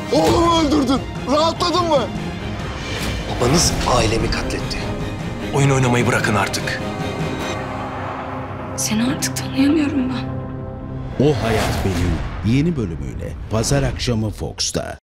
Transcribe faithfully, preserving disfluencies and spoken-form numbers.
Oğlumu öldürdün. Rahatladın mı? Babanız ailemi katletti. Oyun oynamayı bırakın artık. Seni artık tanıyamıyorum ben. O Hayat Benim yeni bölümüyle pazar akşamı Fox'ta.